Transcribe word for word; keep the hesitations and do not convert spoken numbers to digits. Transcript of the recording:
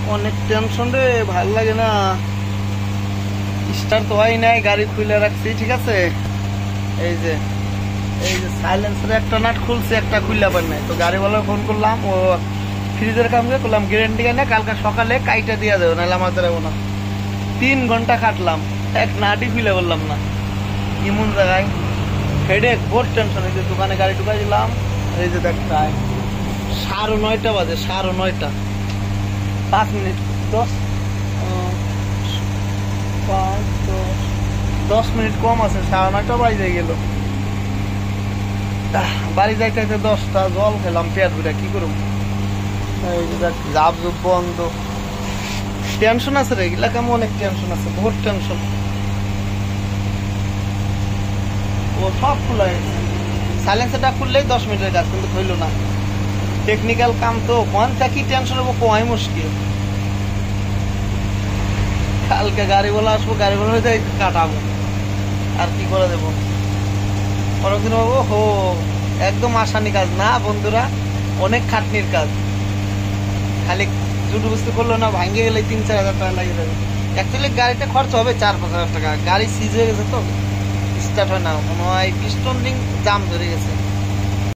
অনেক টেনশন রে, ভাল লাগে না। স্টার্ট তো হয় নাই, গাড়ি খুলে রাখছি ঠিক আছে। এই যে এই যে সাইলেন্সারে একটা নাট খুলছে, একটা খুললে পার নাই। তো গাড়িওয়ালা ফোন করলাম, ও ফ্রিজের কাম করে করলাম, গ্যারেন্টি না কালকে সকালে কাইটা দিয়ে দেবো, নাহলে আমার দেবো না। তিন ঘন্টা কাটলাম, এক নাটই খুলে বললাম না। এমন জায়গায় হেডেক, বহুত টেনশন। এই যে দোকানে গাড়ি ঢুকাই দিলাম, এই যে দেখ প্রায় সাড়ে নয়টা বাজে, সাড়ে নয়টা পাঁচ মিনিট দশ পাঁচ দশ দশ মিনিট কম আছে, সাড়ে নয়টা বাজে গেল। বাড়ি যাইতে যাইতে দশটা, জল খেলাম পেট ভরে, কি করব। এই যে দেখ জাব জুব বন্ধ। টেনশন আছে রে, এগুলা কেমন অনেক টেনশন আছে, বহুত টেনশন। ও সব খোলা গেছে, সাইলেন্সারটা খুললেই দশ মিনিটের কাজ, কিন্তু হইল না। টেকনিক্যাল কাম তো, কোনটা কি টেনশন হবো কোয়াই মুশকিল। কালকে গাড়িওয়ালা আসবো, গাড়িওয়ালা হয়ে যাই কাটাবো, আর কি করে দেবো। পরদিন বাবু হো, একদম আসানি কাজ না বন্ধুরা, অনেক খাটনির কাজ। খালি জুটু বুঝতে করলো না, ভাঙ্গে গেলে তিন চার হাজার টাকা লাগিয়ে যাবে। অ্যাকচুয়ালি গাড়িতে খরচ হবে চার পাঁচ হাজার টাকা, গাড়ি সিজ হয়ে গেছে তো, স্টার্ট হয় না মনে হয়, পিস্টন রিং জাম ধরে গেছে।